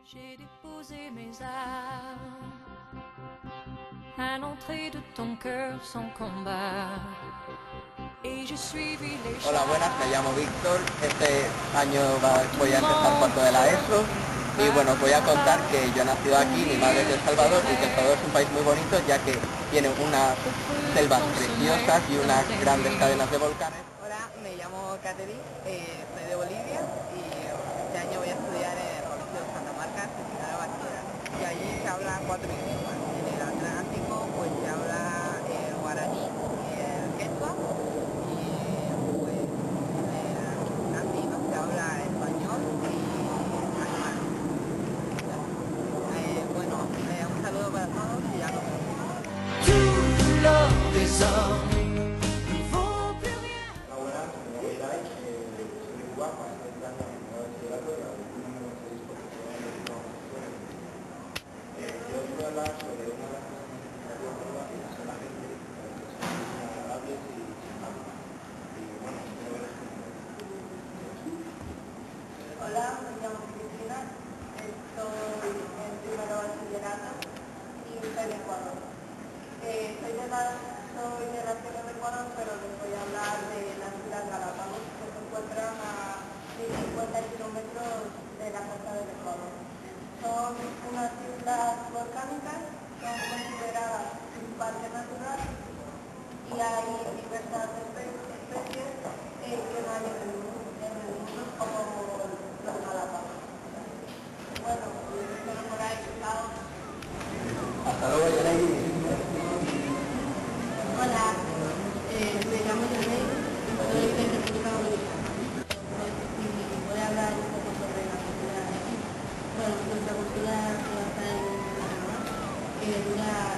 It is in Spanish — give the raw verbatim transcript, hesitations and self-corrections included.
J'ai déposé mes armes à l'entrée de ton cœur sans combat. Et je suivi les Hola, buenas, me llamo Víctor. Este año va- voy a empezar cuarto de la ESO y bueno, os voy a contar que yo he nacido aquí, mi madre es de El Salvador y que El Salvador es un país muy bonito ya que tiene unas selvas preciosas y unas grandes cadenas de volcanes. Hola, me llamo Catherine, eh, soy de Bolivia y este año voy a estudiar en el Colegio de Santa Marta, certificado de bachillerato. Y allí se hablan cuatro idiomas. En el Atlántico pues se habla el guaraní y el quechua y pues en el andino se habla español y alemán. Eh, bueno, eh, un saludo para todos y ya nos vemos. Tout l'or des hommes ne vaut plus rien. Hola, buenas, me llamo Irai, eh, soy guapa, estoy entrando en el bachillerato y ahora mismo me gustaría porque eh, yo os voy a hablar sobre una de las cosas más significativas de Uruguay, que son la gente, que son muy agradables y simpáticas. Y bueno, espero veros con Hola, me llamo Cristina, estoy en primero bachillerato y soy de Ecuador. Eh, soy, de la, soy de la tierra de Ecuador, pero les voy a hablar de las Islas Galápagos, que se encuentran a mil cincuenta kilómetros de la costa del Ecuador. Son unas islas volcánicas, son consideradas un parque natural y hay diversas espe- especies eh, que no hay en el mundo, en el mundo como los Galápagos. Bueno, espero por ahí, chao. Hasta luego, Irai. Hola, eh, me llamo Yanei y soy de República Dominicana. Y voy a hablar un poco sobre la cultura. Bueno, nuestra cultura se basa en el carnaval, que dura